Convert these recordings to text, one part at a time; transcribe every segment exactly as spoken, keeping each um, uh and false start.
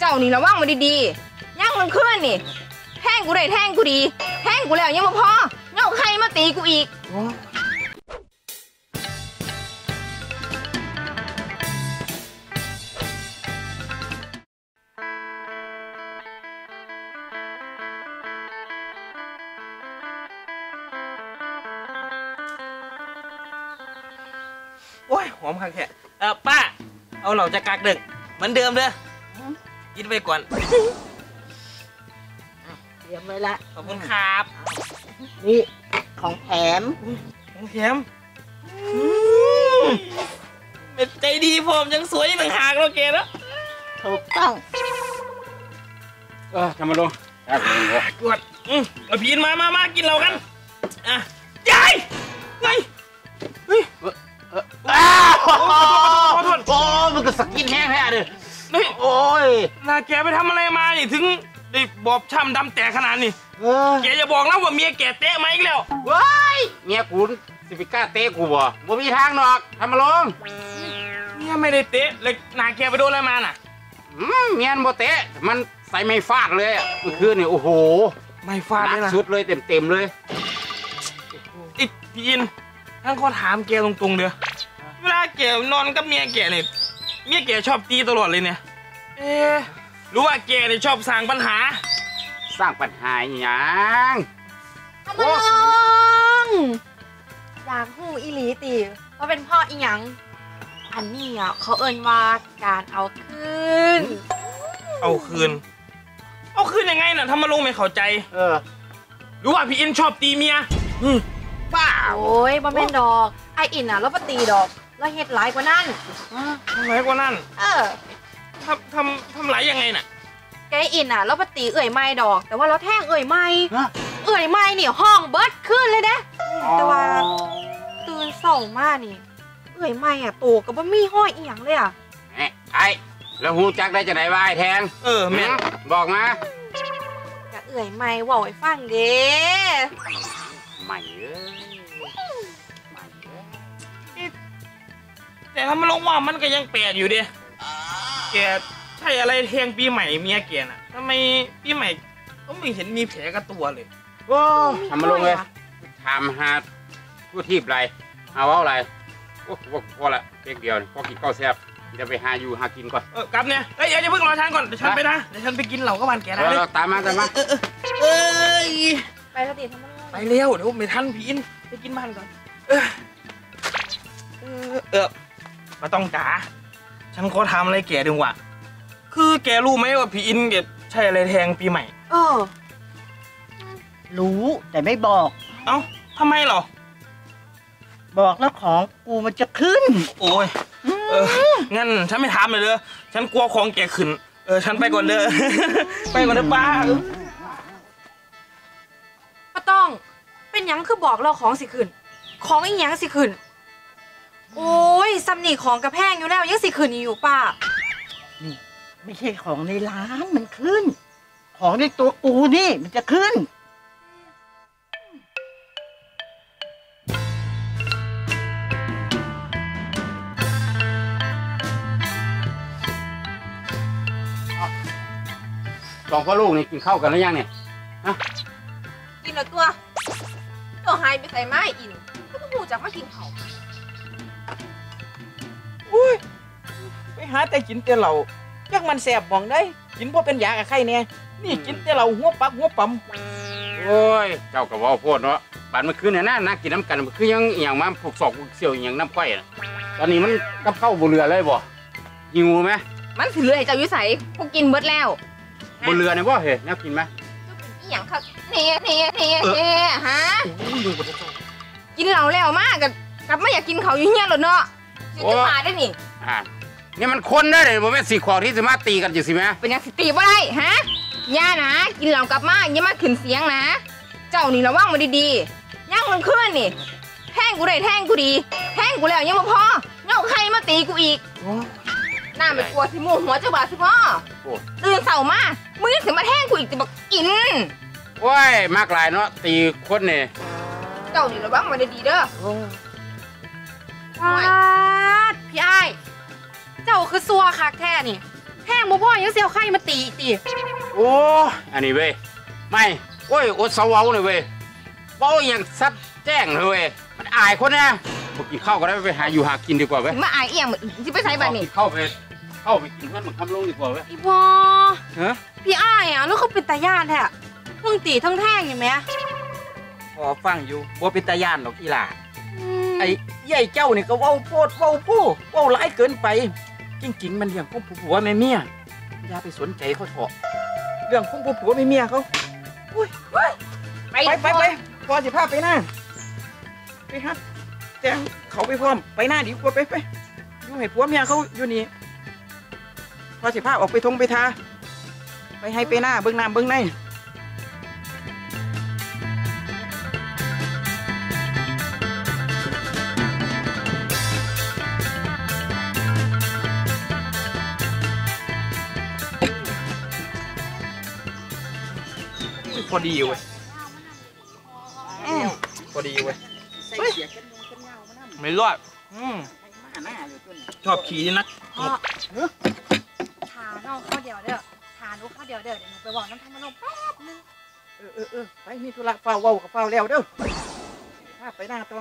เจ้านี่ระวังมาดีๆย่างมันขึ้นนี่แท่งกูได้แท่งกูดีแท่งกูแล้วยังมาพอเงาใครมาตีกูอีกโอ้ยหอมคักแค่เออป้าเอาเหล่าจะกักดึกเหมือนเดิมเด้อกินไปก่อนเตรียมไว้ละขอบคุณครับนี่ของแถมของแถมเป็นใจดีผมยังสวยยังหากเราเกแล้วถูกต้องเออทำมาลงครับกวดอืมเอาพีนมามามากินเรากันอ่ะยายไงเฮ้ยอ้าวขอโทษโอ้มันก็สกินแห้งแท้เลยนี่โอ้ยนาแกไปทำอะไรมานี่ถึงได้บอบช้ำดำแตกขนาดนี้แกจะบอกแล้วว่าเมียแกเตะมาอีกแล้วว้ายเมียกูสิบิก้าเตะกูบ่บ่มีทางหรอกทำมาลงเมียไม่ได้เตะเลยนาแกไปโดนอะไรมาน่ะอืมเมียนบ่เตะมันใส่ไม่ฟาดเลยเมื่อคืนนี่โอ้โหไม่ฟาดเลยนะสุดเลยเต็มเต็มเลยอีพี่อินท่านขอถามแกตรงๆเด้อเวลาแกนอนกับเมียแกเนี่ยเมียแกชอบตีตลอดเลยเนี่ยเอ๊ะรู้ว่าแกเนี่ยชอบสร้างปัญหาสร้างปัญหาอย่างทำไมลงอยากหูอีหลีตีว่าเป็นพ่ออีหยังอันนี้อ่ะเขาเอิ้นว่าการเอาคืนเอาคืนเอาคืนยังไงน่ะทำมาลงไม่เข้าใจเออรู้ว่าพี่อินชอบตีเมียบ้าโอ้ยบ่แม่นดอกไออินอ่ะเราปตีดอกเราเฮ็ดหลายกว่านั้นทำไรกว่านั้นเออทำทำทำไรยังไงน่ะแกอินอ่ะเราปตีเอื่อยไม้ดอกแต่ว่าเราแท่งเอื่อยไม้เอื่อยไม้เนี่ยห้องเบิร์ดขึ้นเลยนะแต่ว่าตื่นเศร้ามากนี่เอื่อยไม้อ่ะโตกับบ่มีห้อยอีหยังเลยอ่ะไอ้แล้วหูจักได้จะไหนวายแทงเออแม่บอกมาจะเอื่อยไม้ว่าให้ฟังเด้ไม่เอ้ยแต่ถ้ามันลงว่ามันก็ยังแปลกอยู่ดิแกใช่อะไรแทงปีใหม่เมียแกน่ะทำไมปีใหม่ก็ไม่เห็นมีแผลกับตัวเลยโอ้ทำมาลงเลยทำหาทั่วทีบไรเอาเอาอะไรโอ้พอละเพียงเดียวพอกินข้าวแซ่บเดี๋ยวไปหาอยู่หากินก่อนเออกลับเนี่ยเอ้ยอย่าเพิ่งรอฉันก่อนเดี๋ยวฉันไปนะเดี๋ยวฉันไปกินเหล่าก็บ้านแกนะตามมาตามมาเอ้ยไปสติทำไมไปเร็วเดี๋ยวไม่ทันพี่อินไปกินบ้านก่อนเออเออมาต้องจ๋าฉันขอทำอะไรแกดึงว่ะคือแกรู้ไหมว่าพี่อินแกใช่อะไรแทงปีใหม่เออรู้แต่ไม่บอกเอ้าทำไมหรอบอกแล้วของกูมันจะขึ้นโอ้ยเอองั้นฉันไม่ถามเลยเด้อฉันกลัวของแกขึ้นเออฉันไปก่อนเด้อไปก่อนเด้อป้าป้าต้องเป็นยังคือบอกเราของสิขึ้นของอีหยังสิขึ้นโอ้ยซัมนี่ของกระแพงอยู่แล้วยังสิขึ้นอยู่ป้านี่ไม่ใช่ของในร้านมันขึ้นของในตัวกูนี่มันจะขึ้นสองพ่อลูกนี่กินข้าวกันหรือยังเนี่ยฮะกินแล้วตัวตัวหายไปใส่ไม้อินก็ต้องหูจักว่ากินเขาอุ้ยไปหาแต่กินแต่เหล่าจักมันแสบมองได้กินเพราะเป็นยากับไข้เนี่ยนี่กินแต่เหล่าหัวปักหัวปั๊มโอ้ยเจ้ากับว่าโพดเนาะบานเมื่อคืนเนี่ยน่าน่ากินน้ำกันมันคือยังอย่างมาผูกศอกผูกเสี่ยวอย่างน้ำก้อยน่ะตอนนี้มันกับข้าวบนเรือเลยบ่หิวไหมมันสิเรือให้เจ้าอยู่ใส่พวกกินเบิดแล้วบนเรือเนี่ยบ่เฮ้ยน่ากินไหมอีหยังครับเนี่ยเนี่ยเนี่ยเนี่ยฮะกินเหล้าแล้วมากกับกับไม่อยากกินเขาอยู่เงี้ยหรอเนาะจะมาได้นี่อ่านี่มันคนได้เลยบ่แม่สี่ขอที่จะมาตีกันอยู่สิแม่เป็นยังสิตีบ่ได้ฮะย่านะกินเหล้ากลับมาอย่ามาขึ้นเสียงนะเจ้านี่ระวังมาดีๆย่างมันขึ้นนี่แท่งกูได้แท่งกูดีแท่งกูแล้วยังไม่พอเงาใครมาตีกูอีกหน้าไม่กลัวที่มูหัวเจ้าบ่าวสิพ่อตื่นเสาร์มามึงยังถึงมาแท่งกูอีกจะบอกกินว้ายมากหลายเนาะตีคนเนี่ยเจ้านี่ระวังมาดีๆเด้อพี่ไอ้เจ้าคือซัวคักแท้นี่แห้งบ่พ่อยังเสียวไข่มาตีตีโอ้อันนี้เว้ยไม่โอ้ยอดเสาเว้าเลยเว้ยเว้าอย่างซัดแจ้งเลยเว้ยมันอายคนนะบอกกินข้าวก็ได้ไปหาอยู่หากินดีกว่าเว้ยมาอายเอี่ยมสิไปใส่บัดนี้เข้าไปเข้าไปกินเพื่อนมันคำลงดีกว่าเว้ยอีพ่อฮะพี่อ้ายอ่ะแล้วเขาเป็นตาญาติแท้ทั้งตีทั้งแท่งอย่างไหมพอฟังอยู่บ่เป็นตาย่านหรอกอีหล่าอืมไอ้ใหญ่เจ้านี่ก็เว้าโพดเว้าผู้เว้าหลายเกินไปจริงๆมันเรื่องของผัวแม่เมียอย่าไปสนใจเขาเถอะเรื่องของผัวแม่เมียเขาอุ้ยไปไปไปไปพอสิพาไปหน้าไปครับแจ้งเขาไปพร้อมไปหน้าดีกว่าไปไปอยู่ให้ผัวเมียเขาอยู่นี่พอสิพาออกไปทงไปทาไปให้ไปหน้าเบิ้งน้ำเบิ้งในพอดีเว้ยพอดีเว้ยไม่รอดอืมชอบขี่นักพ่อชาน้องข้าวเดียวเด้อชาลูกข้าวเดียวเด้อเดี๋ยวหนูไปบอกน้ำทำมันลงแป๊บนึงเออเออเออไปมีธุระเฝ้าเว้ากับเฝ้าแล้วเด้อพาไปหน้าตัว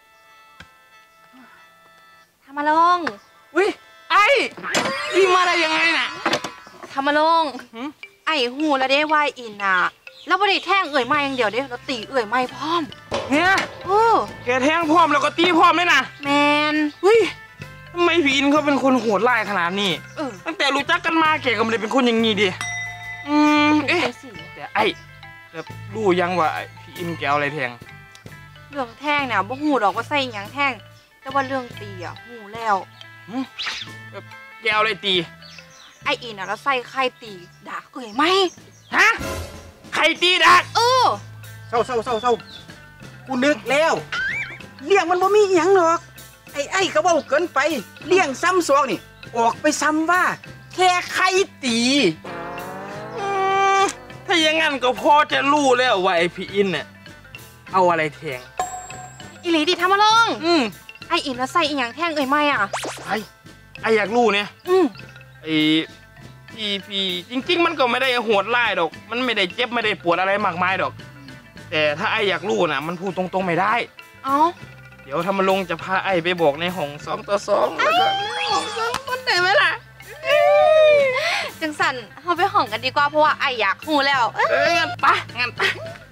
ทำมาลงอุ้ยไอ้พี่มาได้ยังไงน่ะทำมาลงหืมไอ้หูแล้วได้วายอินอ่ะแล้วบ่ได้แท่งเอ่ยไม้อย่างเดียวเด้แล้วตีเอ่ยไม้พร้อมเนี่ยโอ้แกแทงพร้อมแล้วก็ตีพร้อมเลยนะแมนเฮ้ยทำไมพี่อินเขาเป็นคนโหดร้ายขนาดนี้เออตั้งแต่รู้จักกันมาแกก็ไม่ได้เป็นคนอย่างนี้ดิอืมเอ๊ะเป็นสิแต่ไอ้แบบรู้ยังว่าไอ้พี่อินแกเอาอะไรแทงเรื่องแท่งเนี่ยบ่หูดอกว่าใส่หยังแท่งแต่ว่าเรื่องตีอ่ะหูแล้วแกเอาอะไรตีไอ้อินอ่ะแล้วใส่ไข่ตีด่าเอ่ยไม้ฮะใครตีดักเออเศร้าเศร้าเศร้าเศร้ากูนึกแล้วเลี้ยงมันบ่มีอีหยังหรอกไอ้ไอ้ก็เว้าเกินไปเลี้ยงซ้ำซองนี่ออกไปซ้ำว่าแค่ใครตีอืมถ้าอย่างงั้นก็พอจะรู้แล้วว่าไอ้พี่อินเนี่ยเอาอะไรแทงอีหลีดิทำมาลงอืมไอ้อินแล้วใส่อีหยังแท่งเอ่ยไม้อ่ะไอ้ไอ้อยากรู้เนี่ยอืมไอ้พี่พี่จริง ๆ มันก็ไม่ได้โหดร้ายดอก มันไม่ได้เจ็บไม่ได้ปวดอะไรมากมายดอก แต่ถ้าไอ้อยากรู้นะมันพูดตรงๆไม่ได้เอ้าเดี๋ยวถ้ามันลงจะพาไอ้ไปบอกในห้องสองต่อสองแล้วก็ห้องสองคนได้ไหมล่ะจังสันเราไปห้องกันดีกว่าเพราะว่าไอ้อยากหูแล้วเอ้ยงั้นไปะงั้นไปะ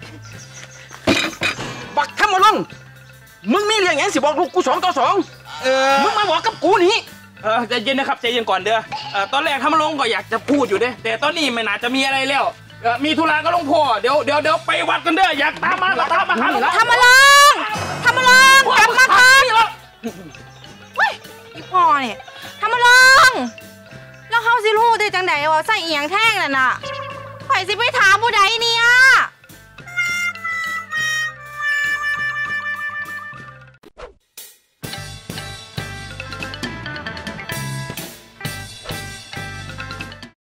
บักทำมาลงมึงมีเรื่องหยังสิบอกลูกกูสองต่อสองเออมึงมาบอกกับกูนี่เออใจเย็นนะครับใจเย็นก่อนเด้อเออตอนแรกถ้ามันลงก็อยากจะพูดอยู่เด้แต่ตอนนี้ไม่น่าจะมีอะไรแล้วเออมีธุระก็ลงพ่อเดี๋ยวเดี๋ยวเดี๋ยวไปวัดกันเด้ออยากตามมาก็ตามมาหาหนูทำมาลงทำมาลงกลับมาก่อนเฮ้ยอีพ่อเนี่ยทำมาลงแล้วเขาสิรู้ได้จังใดว่าใส่อีหยังแท่งนั่นน่ะข่อยสิไปถามผู้ใดเนี่ย